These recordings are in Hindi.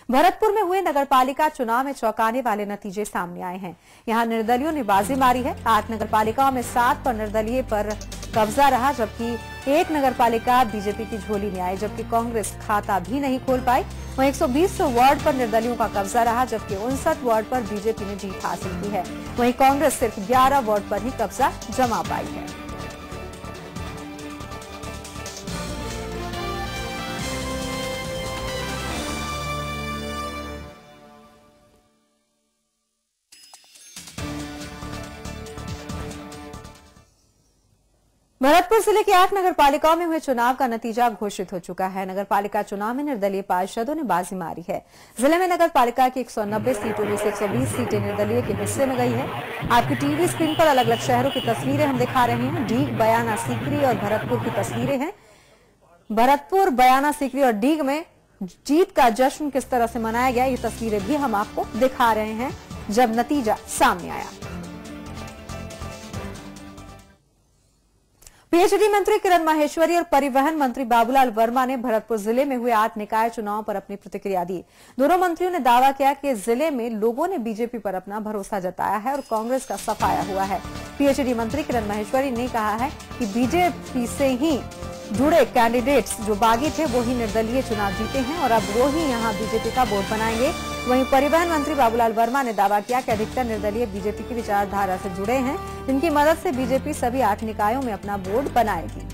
भरतपुर में हुए नगरपालिका चुनाव में चौंकाने वाले नतीजे सामने आए हैं। यहां निर्दलियों ने बाजी मारी है। 8 नगरपालिकाओं में 7 पर निर्दलीय पर कब्जा रहा, जबकि एक नगरपालिका बीजेपी की झोली में आई, जबकि कांग्रेस खाता भी नहीं खोल पाई। वहीं 120 वार्ड पर निर्दलियों का कब्जा रहा, जबकि 59 वार्ड पर बीजेपी ने जीत हासिल की है। वहीं कांग्रेस सिर्फ 11 वार्ड पर ही कब्जा जमा पाई है। भरतपुर जिले की 8 नगरपालिकाओं में हुए चुनाव का नतीजा घोषित हो चुका है। नगरपालिका चुनाव में निर्दलीय पार्षदों ने बाजी मारी है। जिले में नगरपालिका की 190 सीटों में से 120 सीटें निर्दलीय के हिस्से में गई है। आपकी टीवी स्क्रीन पर अलग अलग शहरों की तस्वीरें हम दिखा रहे हैं। डीग, बयाना, सीकरी और भरतपुर की तस्वीरें हैं। भरतपुर, बयाना, सीकरी और डीग में जीत का जश्न किस तरह से मनाया गया, ये तस्वीरें भी हम आपको दिखा रहे हैं जब नतीजा सामने आया। पीएचडी मंत्री किरण माहेश्वरी और परिवहन मंत्री बाबूलाल वर्मा ने भरतपुर जिले में हुए 8 निकाय चुनाव पर अपनी प्रतिक्रिया दी। दोनों मंत्रियों ने दावा किया कि जिले में लोगों ने बीजेपी पर अपना भरोसा जताया है और कांग्रेस का सफाया हुआ है। पीएचडी मंत्री किरण माहेश्वरी ने कहा है कि बीजेपी से ही जुड़े कैंडिडेट्स जो बागी थे वो ही निर्दलीय चुनाव जीते हैं और अब वो ही यहां बीजेपी का बोर्ड बनाएंगे। वहीं परिवहन मंत्री बाबूलाल वर्मा ने दावा किया कि अधिकतर निर्दलीय बीजेपी की विचारधारा से जुड़े हैं, जिनकी मदद से बीजेपी सभी 8 निकायों में अपना बोर्ड बनाएगी।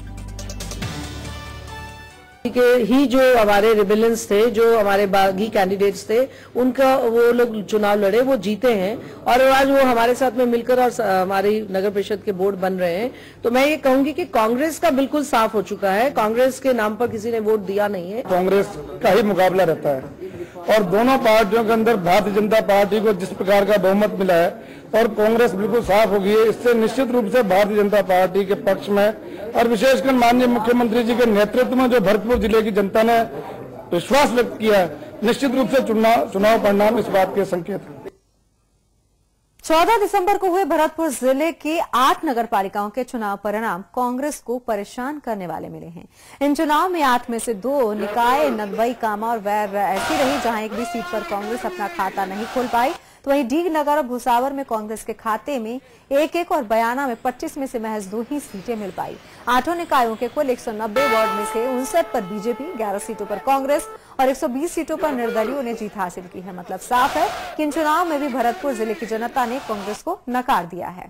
के ही जो हमारे रिबेलियंस थे, जो हमारे बागी कैंडिडेट्स थे, उनका वो लोग चुनाव लड़े, वो जीते हैं और आज वो हमारे साथ में मिलकर और हमारी नगर परिषद के बोर्ड बन रहे हैं। तो मैं ये कहूंगी कि कांग्रेस का बिल्कुल साफ हो चुका है। कांग्रेस के नाम पर किसी ने वोट दिया नहीं है। कांग्रेस का ही मुकाबला रहता है और दोनों पार्टियों के अंदर भारतीय जनता पार्टी को जिस प्रकार का बहुमत मिला है और कांग्रेस बिल्कुल साफ हो गई है, इससे निश्चित रूप से भारतीय जनता पार्टी के पक्ष में और विशेषकर माननीय मुख्यमंत्री जी के नेतृत्व में जो भरतपुर जिले की जनता ने विश्वास व्यक्त किया है, निश्चित रूप से चुनाव परिणाम इस बात के संकेत है। 14 दिसंबर को हुए भरतपुर जिले के 8 नगरपालिकाओं के चुनाव परिणाम कांग्रेस को परेशान करने वाले मिले हैं। इन चुनाव में 8 में से 2 निकाय नदबई, कामा और वैर ऐसी रही जहां एक भी सीट पर कांग्रेस अपना खाता नहीं खोल पाई। तो वहीं डीग, नगर और भुसावर में कांग्रेस के खाते में 1-1 और बयाना में 25 में से महज 2 ही सीटें मिल पाई। 8 निकायों के कुल 190 वार्ड में से 59 पर बीजेपी, 11 सीटों पर कांग्रेस और 120 सीटों पर निर्दलीयों ने जीत हासिल की है। मतलब साफ है कि इन चुनाव में भी भरतपुर जिले की जनता ने कांग्रेस को नकार दिया है।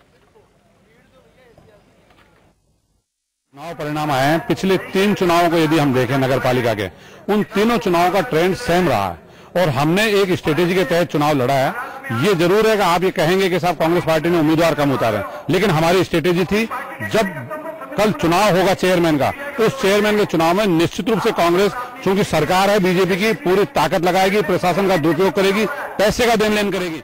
चुनाव परिणाम आए हैं। पिछले 3 चुनावों को यदि हम देखें नगर पालिका के, उन तीनों चुनावों का ट्रेंड सेम रहा है और हमने एक स्ट्रेटेजी के तहत चुनाव लड़ा है। ये जरूर है कि आप ये कहेंगे कि साहब कांग्रेस पार्टी ने उम्मीदवार कम उतारे, लेकिन हमारी स्ट्रेटेजी थी जब कल चुनाव होगा चेयरमैन का, तो उस चेयरमैन के चुनाव में निश्चित रूप से कांग्रेस, चूंकि सरकार है बीजेपी की, पूरी ताकत लगाएगी, प्रशासन का दुरुपयोग करेगी, पैसे का देन लेन करेगी।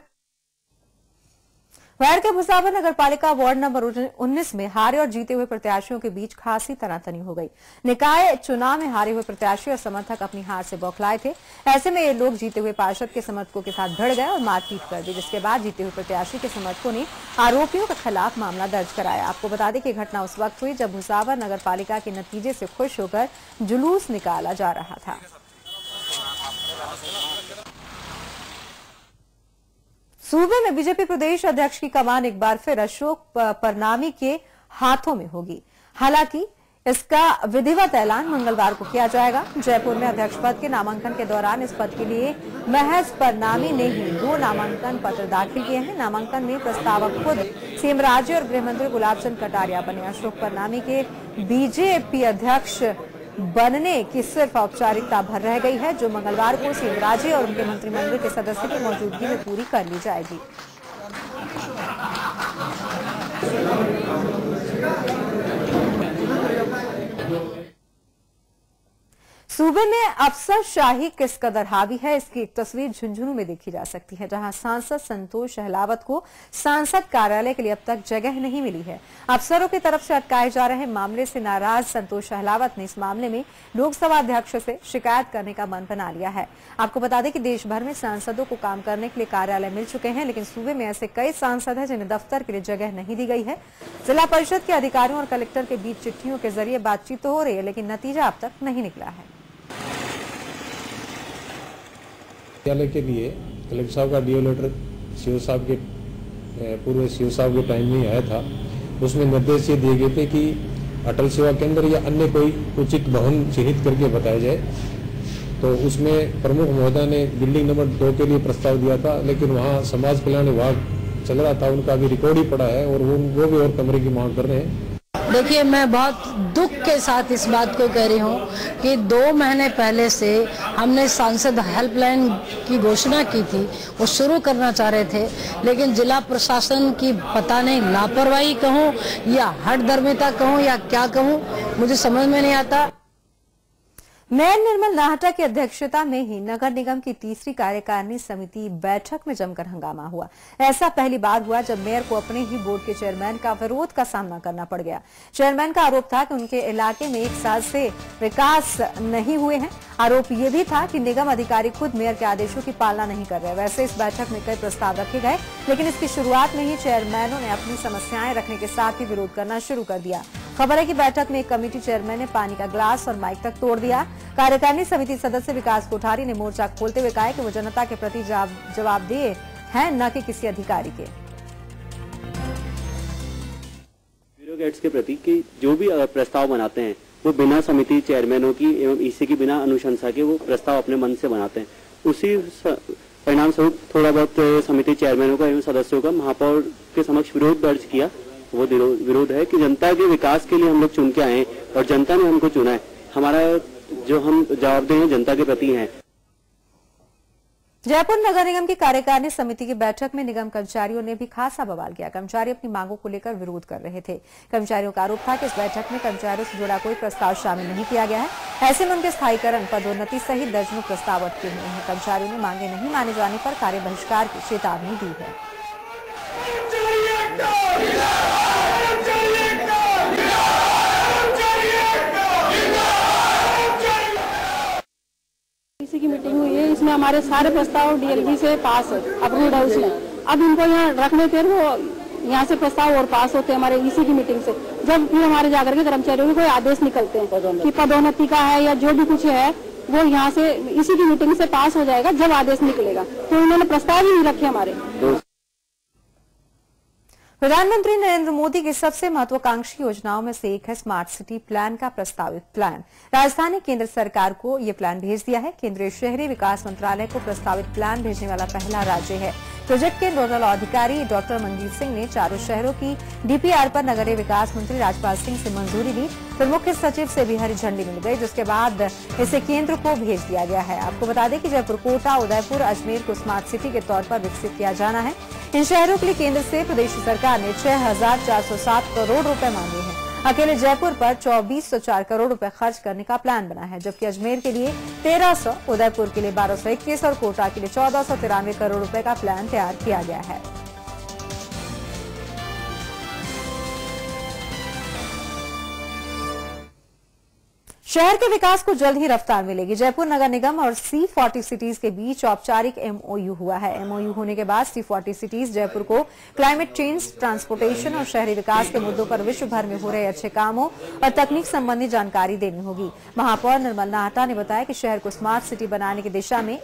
वैर के भुसावर नगरपालिका वार्ड नंबर 19 में हारे और जीते हुए प्रत्याशियों के बीच खासी तनातनी हो गई। निकाय चुनाव में हारे हुए प्रत्याशी और समर्थक अपनी हार से बौखलाए थे। ऐसे में ये लोग जीते हुए पार्षद के समर्थकों के साथ भिड़ गए और मारपीट कर दी, जिसके बाद जीते हुए प्रत्याशी के समर्थकों ने आरोपियों के खिलाफ मामला दर्ज कराया। आपको बता दें कि घटना उस वक्त हुई जब भुसावर नगरपालिका के नतीजे से खुश होकर जुलूस निकाला जा रहा था। सूबे में बीजेपी प्रदेश अध्यक्ष की कमान एक बार फिर अशोक परनामी के हाथों में होगी। हालांकि इसका विधिवत ऐलान मंगलवार को किया जाएगा। जयपुर में अध्यक्ष पद के नामांकन के दौरान इस पद के लिए महज परनामी ने ही 2 नामांकन पत्र दाखिल किए हैं। नामांकन में प्रस्तावक खुद सीएम राज्य और गृह मंत्री गुलाब चंद कटारिया बने। अशोक परनामी के बीजेपी अध्यक्ष बनने की सिर्फ औपचारिकता भर रह गई है, जो मंगलवार को सीएम राज्य और उनके मंत्रिमंडल के सदस्यों की मौजूदगी में पूरी कर ली जाएगी। सूबे में अफसरशाही किस कदर हावी है, इसकी एक तस्वीर झुंझुनू में देखी जा सकती है, जहां सांसद संतोष शहलावत को सांसद कार्यालय के लिए अब तक जगह नहीं मिली है। अफसरों की तरफ से अटकाए जा रहे मामले से नाराज संतोष शहलावत ने इस मामले में लोकसभा अध्यक्ष से शिकायत करने का मन बना लिया है। आपको बता दें कि देश भर में सांसदों को काम करने के लिए कार्यालय मिल चुके हैं, लेकिन सूबे में ऐसे कई सांसद हैं जिन्हें दफ्तर के लिए जगह नहीं दी गई है। जिला परिषद के अधिकारियों और कलेक्टर के बीच चिट्ठियों के जरिए बातचीत तो हो रही है, लेकिन नतीजा अब तक नहीं निकला है। विद्यालय के लिए कलेक्टर साहब का डीओ लेटर सीओ साहब के पूर्व सीओ साहब के टाइम में आया था। उसमें निर्देश ये दिए गए थे कि अटल सेवा केंद्र या अन्य कोई उचित भवन चिन्हित करके बताया जाए। तो उसमें प्रमुख महोदय ने बिल्डिंग नंबर 2 के लिए प्रस्ताव दिया था, लेकिन वहाँ समाज कल्याण विभाग चल रहा था, उनका अभी रिकॉर्ड ही पड़ा है और वो भी और कमरे की मांग कर रहे हैं। देखिए, मैं बहुत दुख के साथ इस बात को कह रही हूँ कि 2 महीने पहले से हमने सांसद हेल्पलाइन की घोषणा की थी, वो शुरू करना चाह रहे थे, लेकिन जिला प्रशासन की पता नहीं लापरवाही कहूँ या हठधर्मिता कहूँ या क्या कहूँ, मुझे समझ में नहीं आता। मेयर निर्मल नाहटा की अध्यक्षता में ही नगर निगम की तीसरी कार्यकारिणी समिति बैठक में जमकर हंगामा हुआ। ऐसा पहली बार हुआ जब मेयर को अपने ही बोर्ड के चेयरमैन का विरोध का सामना करना पड़ गया। चेयरमैन का आरोप था कि उनके इलाके में 1 साल से विकास नहीं हुए हैं। आरोप ये भी था कि निगम अधिकारी खुद मेयर के आदेशों की पालना नहीं कर रहे। वैसे इस बैठक में कई प्रस्ताव रखे गए, लेकिन इसकी शुरुआत में ही चेयरमैनों ने अपनी समस्याएं रखने के साथ ही विरोध करना शुरू कर दिया। खबर है कि बैठक में एक कमेटी चेयरमैन ने पानी का ग्लास और माइक तक तोड़ दिया। कार्यकारिणी समिति सदस्य विकास कोठारी ने मोर्चा खोलते हुए कहा कि वो जनता के प्रति जवाबदेह हैं, न कि किसी अधिकारी के। ब्यूरोक्रेट्स के प्रति कि जो भी प्रस्ताव बनाते हैं वो बिना समिति चेयरमैनों की एवं ईसी की बिना अनुशंसा के वो प्रस्ताव अपने मन से बनाते हैं। उसी परिणाम स्वरूप थोड़ा बहुत समिति चेयरमैनों का एवं सदस्यों का महापौर के समक्ष विरोध दर्ज किया। वो विरोध है कि जनता के विकास के लिए हम लोग चुन के आए हैं और जनता ने हमको चुना है। हमारा जो हम जवाबदेह हैं जनता के प्रति हैं। जयपुर नगर निगम की कार्यकारिणी समिति की बैठक में निगम कर्मचारियों ने भी खासा बवाल किया। कर्मचारी अपनी मांगों को लेकर विरोध कर रहे थे। कर्मचारियों का आरोप था कि इस बैठक में कर्मचारियों से जुड़ा कोई प्रस्ताव शामिल नहीं किया गया है। ऐसे में उनके स्थायीकरण, पदोन्नति सहित दर्जनों प्रस्ताव अटके हुए हैं। कर्मचारियों ने मांगे नहीं माने जाने पर कार्य बहिष्कार की चेतावनी दी है। इसी की मीटिंग हुई है, इसमें हमारे सारे प्रस्ताव डीएलबी से पास है, अप्रूव्ड है उसमें। अब इनको यहाँ रखने थे, वो यहाँ से प्रस्ताव और पास होते हैं हमारे इसी की मीटिंग से। जब फिर हमारे जाकर के कर्मचारियों के कोई आदेश निकलते हैं कि पदोन्नति का है या जो भी कुछ है, वो यहाँ से इसी की मीटिंग से पास हो जाएगा जब आदेश निकलेगा। तो उन्होंने प्रस्ताव ही नहीं रखे हमारे। प्रधानमंत्री नरेंद्र मोदी की सबसे महत्वाकांक्षी योजनाओं में से एक है स्मार्ट सिटी प्लान का प्रस्तावित प्लान। राजधानी केंद्र सरकार को ये प्लान भेज दिया है। केंद्रीय शहरी विकास मंत्रालय को प्रस्तावित प्लान भेजने वाला पहला राज्य है। प्रोजेक्ट के नोडल अधिकारी डॉक्टर मनजीत सिंह ने चारों शहरों की डीपीआर पर नगरीय विकास मंत्री राजपाल सिंह से मंजूरी ली। फिर मुख्य सचिव से भी हरी झंडी मिल गई, जिसके बाद इसे केंद्र को भेज दिया गया है। आपको बता दें कि जयपुर, कोटा, उदयपुर, अजमेर को स्मार्ट सिटी के तौर पर विकसित किया जाना है। इन शहरों के लिए केंद्र से प्रदेश सरकार ने 6,407 करोड़ रुपए मांगे हैं। अकेले जयपुर पर 2,404 करोड़ रुपए खर्च करने का प्लान बना है, जबकि अजमेर के लिए 1,300, उदयपुर के लिए 1,221 और कोटा के लिए 1,493 करोड़ रुपए का प्लान तैयार किया गया है। शहर के विकास को जल्द ही रफ्तार मिलेगी। जयपुर नगर निगम और C40 सिटीज के बीच औपचारिक MOU हुआ है। MOU होने के बाद C40 सिटीज जयपुर को क्लाइमेट चेंज, ट्रांसपोर्टेशन और शहरी विकास के मुद्दों पर विश्व भर में हो रहे अच्छे कामों और तकनीक संबंधी जानकारी देनी होगी। महापौर निर्मल नाहटा ने बताया कि शहर को स्मार्ट सिटी बनाने की दिशा में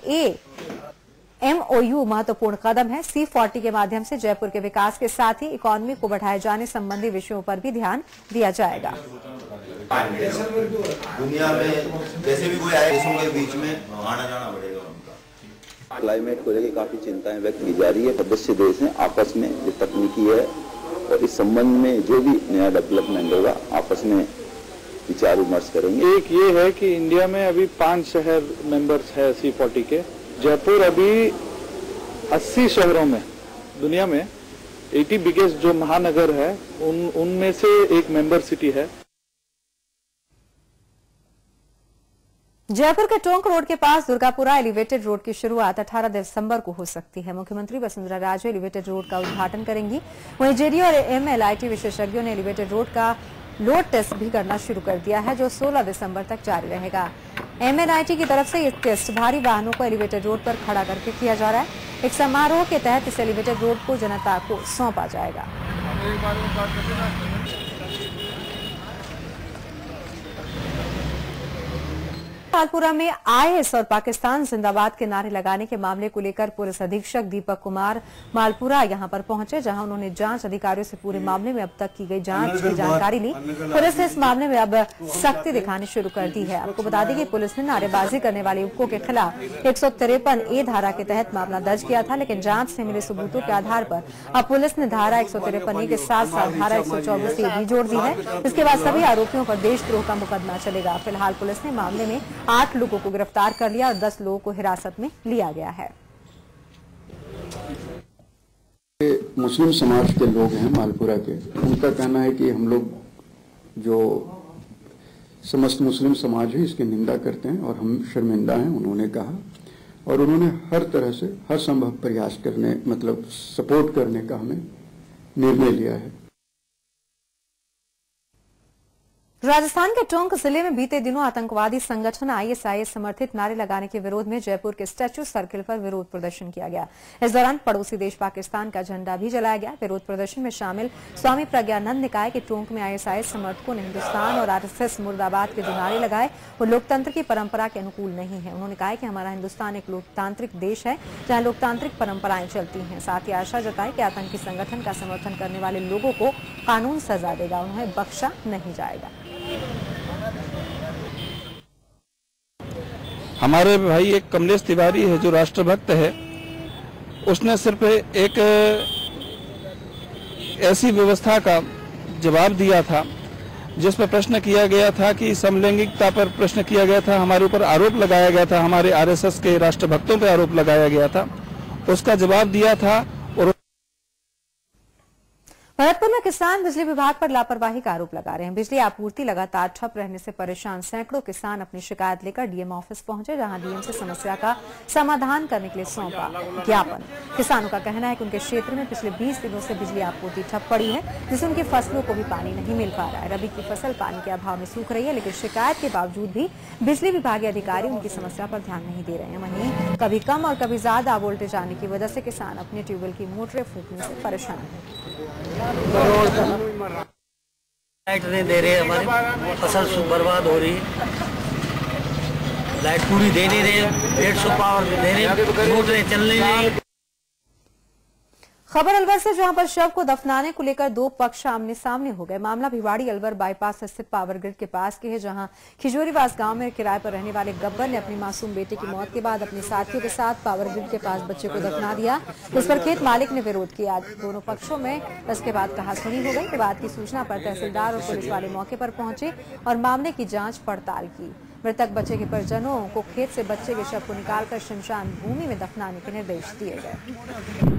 MOU महत्वपूर्ण कदम है। C40 के माध्यम से जयपुर के विकास के साथ ही इकोनॉमी को बढ़ाए जाने संबंधी विषयों पर भी ध्यान दिया जाएगा। दुनिया में जैसे भी कोई आए देशों के बीच में आना जाना बढ़ेगा उनका। क्लाइमेट को लेकर काफी चिंताएं व्यक्त की जा रही है। सदस्य देश हैं आपस में जो तकनीकी है और इस संबंध में जो भी नया डेवलपमेंट होगा आपस में विचार विमर्श करेंगे। एक ये है कि इंडिया में अभी 5 शहर मेंबर्स है C40 के। जयपुर अभी 80 शहरों में, दुनिया में 80 बिगेस्ट जो महानगर है उनमें से एक मेंबर सिटी है। जयपुर के टोंक रोड के पास दुर्गापुरा एलिवेटेड रोड की शुरुआत 18 दिसंबर को हो सकती है। मुख्यमंत्री वसुंधरा राजे एलिवेटेड रोड का उद्घाटन करेंगी। वहीं जेडीयू और MLIT विशेषज्ञों ने एलिवेटेड रोड का लोड टेस्ट भी करना शुरू कर दिया है, जो 16 दिसंबर तक जारी रहेगा। MLIT की तरफ से ये टेस्ट भारी वाहनों को एलिवेटेड रोड पर खड़ा करके किया जा रहा है। एक समारोह के तहत इस एलिवेटेड रोड को जनता को सौंपा जाएगा। मालपुरा में आईएस और पाकिस्तान जिंदाबाद के नारे लगाने के मामले को लेकर पुलिस अधीक्षक दीपक कुमार मालपुरा यहां पर पहुंचे, जहां उन्होंने जांच अधिकारियों से पूरे मामले में अब तक की गई जांच की जानकारी ली। पुलिस ने इस मामले में अब सख्ती दिखानी शुरू कर दी है। आपको बता दें कि पुलिस ने नारेबाजी करने वाले युवकों के खिलाफ 153A धारा के तहत मामला दर्ज किया था, लेकिन जांच से मिले सबूतों के आधार पर अब पुलिस ने धारा 153A के साथ साथ धारा 124A भी जोड़ दी है। इसके बाद सभी आरोपियों पर देशद्रोह का मुकदमा चलेगा। फिलहाल पुलिस ने मामले में 8 लोगों को गिरफ्तार कर लिया और 10 लोगों को हिरासत में लिया गया है। मुस्लिम समाज के लोग हैं मालपुरा के, उनका कहना है कि हम लोग जो समस्त मुस्लिम समाज है इसकी निंदा करते हैं और हम शर्मिंदा हैं, उन्होंने कहा। और उन्होंने हर तरह से हर संभव प्रयास करने मतलब सपोर्ट करने का हमें निर्णय लिया है। राजस्थान के टोंक जिले में बीते दिनों आतंकवादी संगठन आईएसआईएस समर्थित नारे लगाने के विरोध में जयपुर के स्टैच्यू सर्किल पर विरोध प्रदर्शन किया गया। इस दौरान पड़ोसी देश पाकिस्तान का झंडा भी जलाया गया। विरोध प्रदर्शन में शामिल स्वामी प्रज्ञानंद ने कहा कि टोंक में आईएसआईएस समर्थकों ने हिंदुस्तान और आरएसएस मुर्दाबाद के जो नारे लगाए वो लोकतंत्र की परंपरा के अनुकूल नहीं है। उन्होंने कहा कि हमारा हिंदुस्तान एक लोकतांत्रिक देश है जहाँ लोकतांत्रिक परंपराएं चलती हैं। साथ ही आशा जताई कि आतंकी संगठन का समर्थन करने वाले लोगों को कानून सजा देगा, उन्हें बख्शा नहीं जाएगा। हमारे भाई एक कमलेश तिवारी है जो राष्ट्रभक्त है, उसने सिर्फ एक ऐसी व्यवस्था का जवाब दिया था जिस पर प्रश्न किया गया था कि समलैंगिकता पर प्रश्न किया गया था, हमारे ऊपर आरोप लगाया गया था, हमारे आरएसएस के राष्ट्रभक्तों पर आरोप लगाया गया था, उसका जवाब दिया था। और भरतपुर में किसान बिजली विभाग पर लापरवाही का आरोप लगा रहे हैं। बिजली आपूर्ति लगातार ठप रहने से परेशान सैकड़ों किसान अपनी शिकायत लेकर डीएम ऑफिस पहुंचे, जहां डीएम से समस्या का समाधान करने के लिए सौंपा ज्ञापन। किसानों का कहना है कि उनके क्षेत्र में पिछले 20 दिनों से बिजली आपूर्ति ठप पड़ी है, जिससे उनकी फसलों को भी पानी नहीं मिल पा रहा है। रबी की फसल पानी के अभाव में सूख रही है, लेकिन शिकायत के बावजूद भी बिजली विभाग के अधिकारी उनकी समस्या पर ध्यान नहीं दे रहे हैं। वहीं कभी कम और कभी ज्यादा वोल्टेज आने की वजह से किसान अपने ट्यूबवेल की मोटरें फूकने से परेशान है। लाइट नहीं दे रहे, हमारी फसल बर्बाद हो रही है। लाइट पूरी दे नहीं रहे, 150 पावर दे रहे, मोटरें चल नहीं रही। खबर अलवर से, जहां पर शव को दफनाने को लेकर दो पक्ष आमने सामने हो गए। मामला भिवाड़ी अलवर बाईपास स्थित पावर ग्रिड के पास के है, जहां खिजोरीवास गांव में किराए पर रहने वाले गब्बर ने अपनी मासूम बेटे की मौत के बाद अपने साथियों के साथ पावर ग्रिड के पास बच्चे को दफना दिया। इस पर खेत मालिक ने विरोध किया। दोनों पक्षों में इसके बाद कहासुनी हो गई। विवाद की सूचना पर तहसीलदार और पुलिस वाले मौके पर पहुंचे और मामले की जाँच पड़ताल की। मृतक बच्चे के परिजनों को खेत से बच्चे के शव को निकालकर शमशान भूमि में दफनाने के निर्देश दिए गए।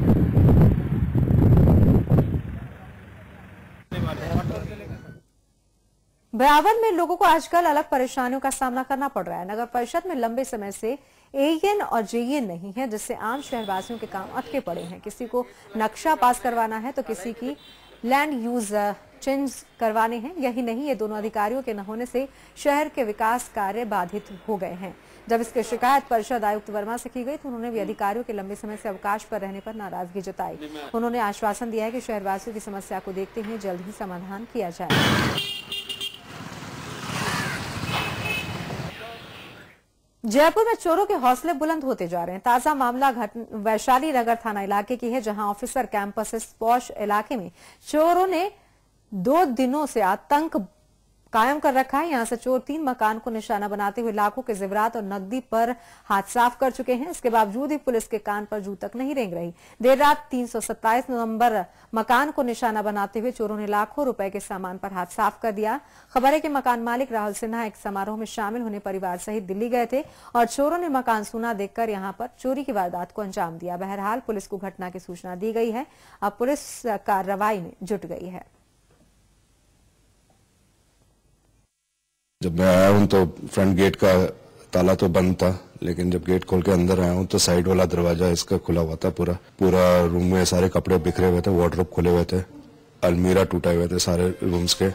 ब्यावर में लोगों को आजकल अलग परेशानियों का सामना करना पड़ रहा है। नगर परिषद में लंबे समय से एएन और जेएन नहीं है, जिससे आम शहरवासियों के काम अटके पड़े हैं। किसी को नक्शा पास करवाना है तो किसी की लैंड यूज चेंज करवाने हैं। यही नहीं, ये दोनों अधिकारियों के न होने से शहर के विकास कार्य बाधित हो गए हैं। जब इसकी शिकायत परिषद आयुक्त वर्मा से की गई तो उन्होंने भी अधिकारियों के लंबे समय से अवकाश पर रहने पर नाराजगी जताई। उन्होंने आश्वासन दिया है कि शहरवासियों की समस्या को देखते हुए जल्द ही समाधान किया जाए। जयपुर में चोरों के हौसले बुलंद होते जा रहे हैं। ताजा मामला वैशाली नगर थाना इलाके की है, जहां ऑफिसर कैंपस पॉश इलाके में चोरों ने 2 दिनों से आतंक कायम कर रखा है। यहां से चोर 3 मकान को निशाना बनाते हुए लाखों के जेवरात और नकदी पर हाथ साफ कर चुके हैं। इसके बावजूद ही पुलिस के कान पर जू तक नहीं रेंग रही। देर रात 327 नंबर मकान को निशाना बनाते हुए चोरों ने लाखों रुपए के सामान पर हाथ साफ कर दिया। खबर है कि मकान मालिक राहुल सिन्हा एक समारोह में शामिल होने परिवार सहित दिल्ली गए थे और चोरों ने मकान सूना देखकर यहां पर चोरी की वारदात को अंजाम दिया। बहरहाल पुलिस को घटना की सूचना दी गई है। अब पुलिस कार्रवाई में जुट गई है। जब मैं आया हूं तो फ्रंट गेट का ताला तो बंद था, लेकिन जब गेट खोल के अंदर आया हूं तो साइड वाला दरवाजा इसका खुला हुआ था। पूरा रूम में सारे कपड़े बिखरे हुए थे, वार्डरोब खुले हुए थे, अलमीरा टूटे हुए थे सारे रूम्स के।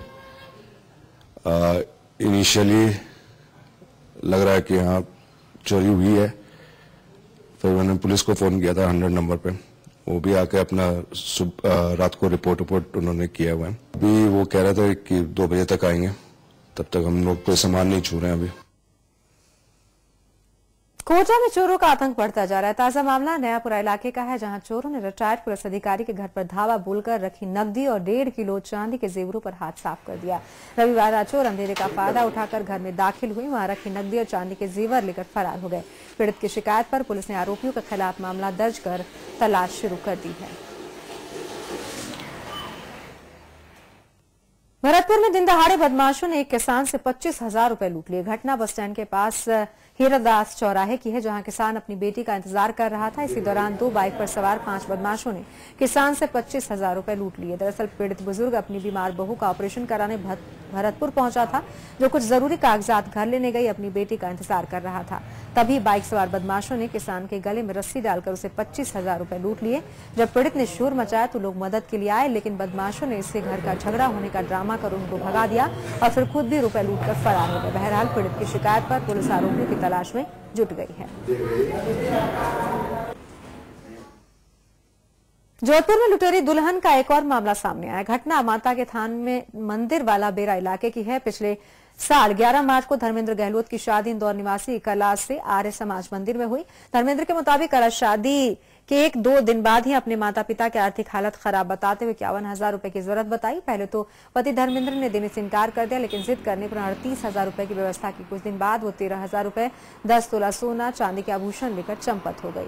इनिशियली लग रहा है कि हाँ चोरी हुई है। फिर मैंने पुलिस को फोन किया था 100 नंबर पे, वो भी आके अपना रात को रिपोर्ट उन्होंने किया हुआ है। अभी वो कह रहे थे कि 2 बजे तक आएंगे, तब तक हम लोग कोई सामान नहीं छू रहे हैं अभी। कोटा में चोरों का आतंक बढ़ता जा रहा है। ताजा मामला नयापुरा इलाके का है, जहां चोरों ने रिटायर्ड पुलिस अधिकारी के घर पर धावा बोलकर रखी नकदी और 1.5 किलो चांदी के जेवरों पर हाथ साफ कर दिया। रविवार रात चोर अंधेरे का फायदा उठाकर घर में दाखिल हुए, वहां रखी नकदी और चांदी के जेवर लेकर फरार हो गए। पीड़ित की शिकायत पर पुलिस ने आरोपियों के खिलाफ मामला दर्ज कर तलाश शुरू कर दी है। भरतपुर में दिन दहाड़े बदमाशों ने एक किसान से 25,000 रुपए लूट लिए। घटना बस स्टैंड के पास हीरादास चौराहे की है, जहां किसान अपनी बेटी का इंतजार कर रहा था। इसी दौरान 2 बाइक पर सवार 5 बदमाशों ने किसान से 25,000 रुपए लूट लिए। दरअसल पीड़ित बुजुर्ग अपनी बीमार बहू का ऑपरेशन कराने भरतपुर पहुंचा था, जो कुछ जरूरी कागजात घर लेने गई अपनी बेटी का इंतजार कर रहा था। तभी बाइक सवार बदमाशों ने किसान के गले में रस्सी डालकर उसे 25,000 रुपए लूट लिए। जब पीड़ित ने शोर मचाया तो लोग मदद के लिए आए, लेकिन बदमाशों ने इससे घर का झगड़ा होने का ड्रामा कर उनको भगा दिया और फिर खुद भी रुपए लूटकर फरार हो गए। बहरहाल पीड़ित की शिकायत पर पुलिस आरोपियों की तलाश में जुट गई है। जोधपुर में लुटेरी दुल्हन का एक और मामला सामने आया। घटना माता के थान में मंदिर वाला बेरा इलाके की है। पिछले साल 11 मार्च को धर्मेंद्र गहलोत की शादी इंदौर निवासी कैलाश से आर्य समाज मंदिर में हुई। धर्मेंद्र के मुताबिक कैलाश शादी के 1-2 दिन बाद ही अपने माता पिता की आर्थिक हालत खराब बताते हुए 51,000 रुपए की जरूरत बताई। पहले तो पति धर्मेंद्र ने देने से इनकार कर दिया, लेकिन जिद करने पर 38,000 रुपए की व्यवस्था की। कुछ दिन बाद वो 13,000 रुपए, 10 तोला सोना, चांदी के आभूषण लेकर चंपत हो गई।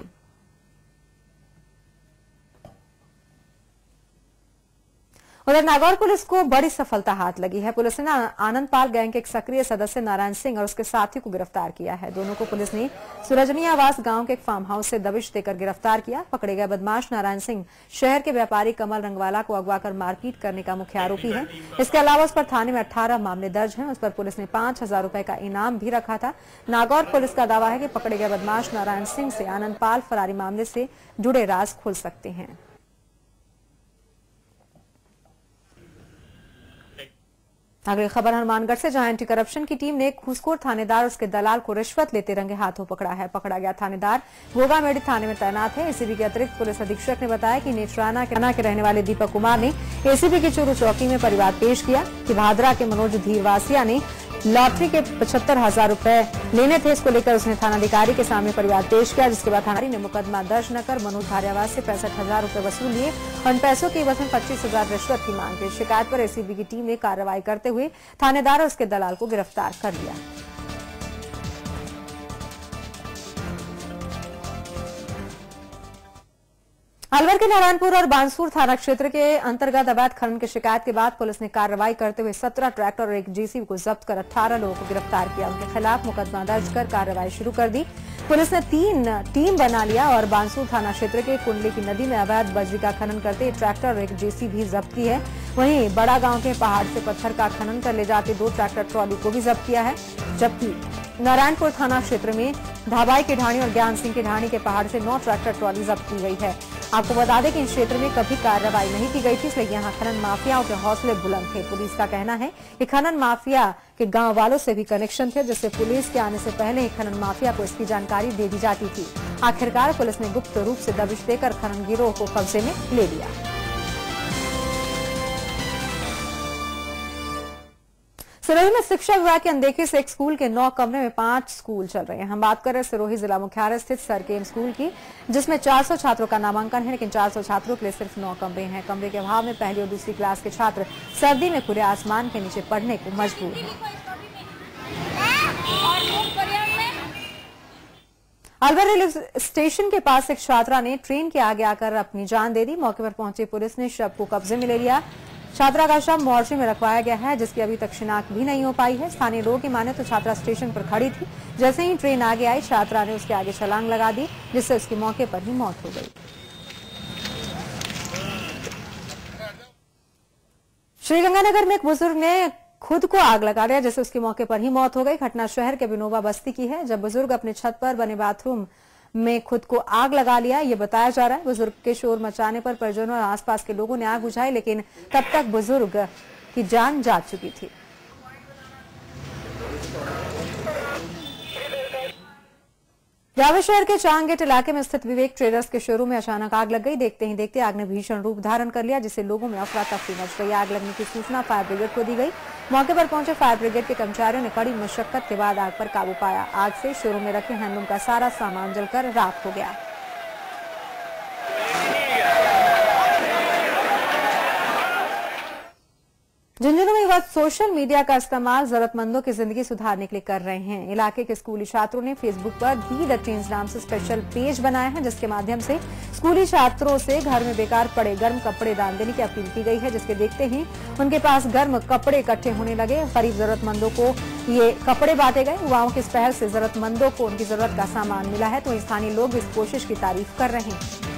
उधर नागौर पुलिस को बड़ी सफलता हाथ लगी है। पुलिस ने आनंदपाल गैंग के एक सक्रिय सदस्य नारायण सिंह और उसके साथी को गिरफ्तार किया है। दोनों को पुलिस ने सूरजनी आवास गांव के एक फार्म हाउस से दबिश देकर गिरफ्तार किया। पकड़े गए बदमाश नारायण सिंह शहर के व्यापारी कमल रंगवाला को अगवा कर मारपीट करने का मुख्य आरोपी है। इसके अलावा उस पर थाने में 18 मामले दर्ज हैं। उस पर पुलिस ने 5,000 रुपए का इनाम भी रखा था। नागौर पुलिस का दावा है कि पकड़े गए बदमाश नारायण सिंह से आनंदपाल फरारी मामले से जुड़े राज खुल सकते हैं। अगली खबर हनुमानगढ़ से, जहां एंटी करप्शन की टीम ने घूसखोर थानेदार और उसके दलाल को रिश्वत लेते रंगे हाथों पकड़ा है। पकड़ा गया थानेदार गोगामेड़ी थाने में तैनात है। एसीबी के अतिरिक्त पुलिस अधीक्षक ने बताया कि नेत्राना के रहने वाले दीपक कुमार ने एसीबी की चूरू चौकी में परिवार पेश किया कि भादरा के मनोज धीरवासिया ने लॉटरी के 75,000 रुपए लेने थे। इसको लेकर उसने थानाधिकारी के सामने परिवार पेश किया, जिसके बाद थानाधिकारी ने मुकदमा दर्ज न कर मनोज धारियावास से 65,000 रुपए वसूल लिए और उन पैसों की एवज में 25,000 रिश्वत की मांग की। शिकायत पर एसीबी की टीम ने कार्रवाई करते हुए थानेदार और उसके दलाल को गिरफ्तार कर लिया। अलवर के नारायणपुर और बांसुर थाना क्षेत्र के अंतर्गत अवैध खनन की शिकायत के बाद पुलिस ने कार्रवाई करते हुए 17 ट्रैक्टर और एक जेसीबी को जब्त कर 18 लोगों को गिरफ्तार किया। उनके खिलाफ मुकदमा दर्ज कर कार्रवाई शुरू कर दी। पुलिस ने 3 टीम बना लिया और बांसुर थाना क्षेत्र के कुंडली की नदी में अवैध बजरी का खनन करते ट्रैक्टर और एक जेसीबी जब्त की है। वहीं बड़ा गांव के पहाड़ से पत्थर का खनन कर ले जाते 2 ट्रैक्टर ट्रॉली को भी जब्त किया है। जबकि नारायणपुर थाना क्षेत्र में धाबाई की ढाणी और ज्ञान सिंह की ढाणी के पहाड़ से 9 ट्रैक्टर ट्रॉली जब्त की गई है। आपको बता दें कि इस क्षेत्र में कभी कार्रवाई नहीं की गई थी, इसलिए यहाँ खनन माफियाओं के हौसले बुलंद थे। पुलिस का कहना है कि खनन माफिया के गांव वालों से भी कनेक्शन थे, जिससे पुलिस के आने से पहले ही खनन माफिया को इसकी जानकारी दे दी जाती थी। आखिरकार पुलिस ने गुप्त रूप से दबिश देकर खनन गिरोह को कब्जे में ले लिया। सिरोही में शिक्षा विभाग की अनदेखी से एक स्कूल के 9 कमरे में 5 स्कूल चल रहे हैं। हम बात कर रहे हैं सिरोही जिला मुख्यालय स्थित सरकेम स्कूल की, जिसमें 400 छात्रों का नामांकन है, लेकिन 400 छात्रों के लिए सिर्फ 9 कमरे हैं। कमरे के अभाव में पहली और दूसरी क्लास के छात्र सर्दी में खुले आसमान के नीचे पढ़ने को मजबूर हैं। अलवर रेलवे स्टेशन के पास एक छात्रा ने ट्रेन के आगे आकर अपनी जान दे दी। मौके पर पहुंची पुलिस ने शव को कब्जे में ले लिया। छात्रा का शव मोर्चे में रखवाया गया है, जिसकी अभी तक शिनाख्त भी नहीं हो पाई है। स्थानीय लोगों की माने तो छात्रा स्टेशन पर खड़ी थी। जैसे ही ट्रेन आगे आई, छात्रा ने उसके आगे छलांग लगा दी, जिससे उसकी मौके पर ही मौत हो गई। श्रीगंगानगर में एक बुजुर्ग ने खुद को आग लगा लिया, जिससे उसकी मौके पर ही मौत हो गई। घटना शहर के बिनोबा बस्ती की है, जब बुजुर्ग अपने छत पर बने बाथरूम में खुद को आग लगा लिया, ये बताया जा रहा है। बुजुर्ग के शोर मचाने पर परिजनों और आसपास के लोगों ने आग बुझाई, लेकिन तब तक बुजुर्ग की जान जा चुकी थी। जावर शहर के चांग गेट इलाके में स्थित विवेक ट्रेडर्स के शोरूम में अचानक आग लग गई। देखते ही देखते आग ने भीषण रूप धारण कर लिया, जिससे लोगों में अफरा तफरी मच गई। आग लगने की सूचना फायर ब्रिगेड को दी गई। मौके पर पहुंचे फायर ब्रिगेड के कर्मचारियों ने कड़ी मशक्कत के बाद आग पर काबू पाया। आग से शोरूम में रखे हैंडलूम का सारा सामान जलकर राख हो गया। झुंझुनू में युवा सोशल मीडिया का इस्तेमाल जरूरतमंदों की जिंदगी सुधारने के लिए कर रहे हैं। इलाके के स्कूली छात्रों ने फेसबुक पर बी द चेंज नाम से स्पेशल पेज बनाया है, जिसके माध्यम से स्कूली छात्रों से घर में बेकार पड़े गर्म कपड़े दान देने की अपील की गई है, जिसके देखते ही उनके पास गर्म कपड़े इकट्ठे होने लगे। करीब जरूरतमंदों को ये कपड़े बांटे गए। युवाओं की इस पहल से जरूरतमंदों को उनकी जरूरत का सामान मिला है, तो स्थानीय लोग इस कोशिश की तारीफ कर रहे हैं।